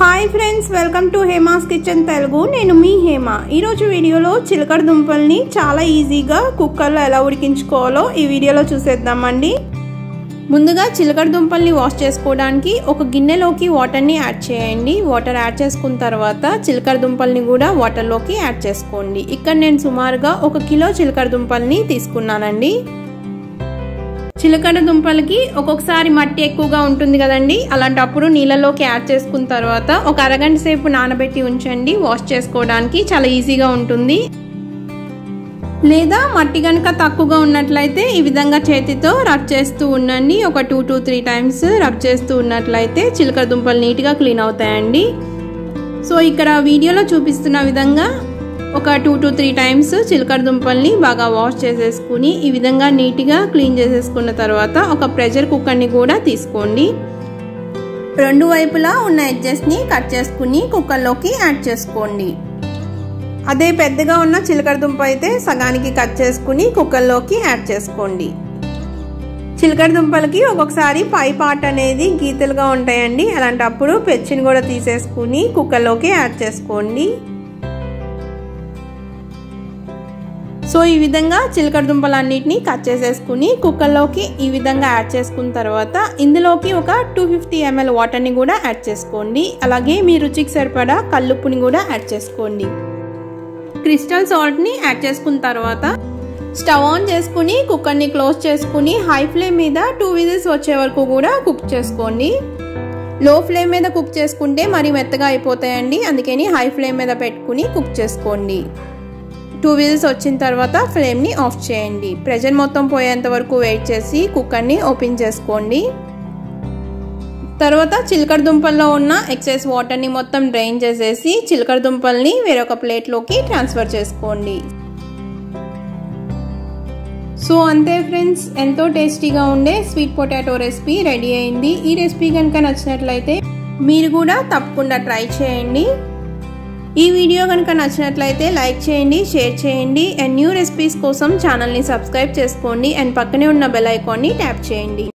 High friends welcome to Hema's kitchen Telugu నేను మీ హేమ ఈ రోజు వీడియోలో చిలకడ దుంపల్ని చాలా ఈజీగా కుక్కర్లో ఎలా ఉడికించుకోవాలో ఈ వీడియోలో చూసేద్దామండి। ముందుగా చిలకడ దుంపల్ని వాష్ చేసుకోవడానికి ఒక గిన్నెలోకి వాటర్ ని యాడ్ చేయండి। వాటర్ యాడ్ చేసుకున్న తర్వాత చిలకడ దుంపల్ని కూడా వాటర్ లోకి యాడ్ చేసుకోండి। ఇక్కడ నేను సుమారుగా 1 కిలో చిలకడ దుంపల్ని తీసుకున్నానండి। చిలకడ దుంపలకి ఒక్కొక్కసారి మట్టి ఎక్కువగా ఉంటుంది కదండి, అలాంటప్పుడు నీళ్ళలోకి యాడ్ చేసుకున్న తర్వాత ఒక అరగంట సేపు నానబెట్టి ఉంచండి। వాష్ చేసుకోవడానికి చాలా ఈజీగా ఉంటుంది। లేదా మట్టి గనుక తక్కువగా ఉన్నట్లయితే ఈ విధంగా చేతితో రబ్ చేస్తూ ఉండండి। ఒక 2 to 3 టైమ్స్ రబ్ చేస్తూ ఉన్నట్లయితే చిలకడ దుంపలు నీట్గా క్లీన్ అవుతాయండి। సో ఇక్కడ వీడియోలో చూపిస్తున్న విధంగా ఒక 2 to 3 టైమ్స్ చిలకడ దుంపల్ని బాగా వాష్ చేసేసుకుని ఈ విధంగా నీట్గా క్లీన్ చేసేసుకున్న తర్వాత ఒక ప్రెషర్ కుక్కర్ని కూడా తీసుకోండి। రెండు వైపులా ఉన్న ఎడ్జెస్ని కట్ చేసుకుని కుక్కర్లోకి యాడ్ చేసుకోండి। అదే పెద్దగా ఉన్న చిలకడ దుంప అయితే సగానికి కట్ చేసుకుని కుక్కర్లోకి యాడ్ చేసుకోండి। చిలకడ దుంపలకి ఒక్కొక్కసారి పై పార్ట్ అనేది గీతలుగా ఉంటాయండి, అలాంటప్పుడు పెచ్చిని కూడా తీసేసుకుని కుక్కర్లోకి యాడ్ చేసుకోండి। సో ఈ విధంగా చిలకడ దుంపలన్నిటిని కట్ చేసేసుకుని కుక్కర్లోకి ఈ విధంగా యాడ్ చేసుకున్న తర్వాత ఇందులోకి ఒక 250 ml వాటర్ని కూడా యాడ్ చేసుకోండి। అలాగే మీ రుచికి సరిపడా కల్లుప్పుని కూడా యాడ్ చేసుకోండి। క్రిస్టల్ సాల్ట్ని యాడ్ చేసుకున్న తర్వాత స్టవ్ ఆన్ చేసుకుని కుక్కర్ని క్లోజ్ చేసుకుని హై ఫ్లేమ్ మీద 2 విజిల్స్ వచ్చే వరకు కూడా కుక్ చేసుకోండి। లో ఫ్లేమ్ మీద కుక్ చేసుకుంటే మరి మెత్తగా అయిపోతాయండి, అందుకని హై ఫ్లేమ్ మీద పెట్టుకుని కుక్ చేసుకోండి। 2 విజిల్స్ వచ్చిన తర్వాత ఫ్లేమ్ని ఆఫ్ చేయండి। ప్రెషర్ మొత్తం పోయేంత వరకు వెయిట్ చేసి కుక్కర్ని ఓపెన్ చేసుకోండి। తర్వాత చిలకడ దుంపల్లో ఉన్న ఎక్సెస్ వాటర్ని మొత్తం డ్రైన్ చేసేసి చిలకడ దుంపల్ని వేరొక ప్లేట్లోకి ట్రాన్స్ఫర్ చేసుకోండి। సో అంతే ఫ్రెండ్స్, ఎంతో టేస్టీగా ఉండే స్వీట్ పొటాటో రెసిపీ రెడీ అయింది। ఈ రెసిపీ కనుక నచ్చినట్లయితే మీరు కూడా తప్పకుండా ట్రై చేయండి। ఈ వీడియో కనుక నచ్చినట్లయితే లైక్ చేయండి, షేర్ చేయండి అండ్ న్యూ రెసిపీస్ కోసం ఛానల్ని సబ్స్క్రైబ్ చేసుకోండి అండ్ పక్కనే ఉన్న బెల్ ఐకాన్ని ట్యాప్ చేయండి।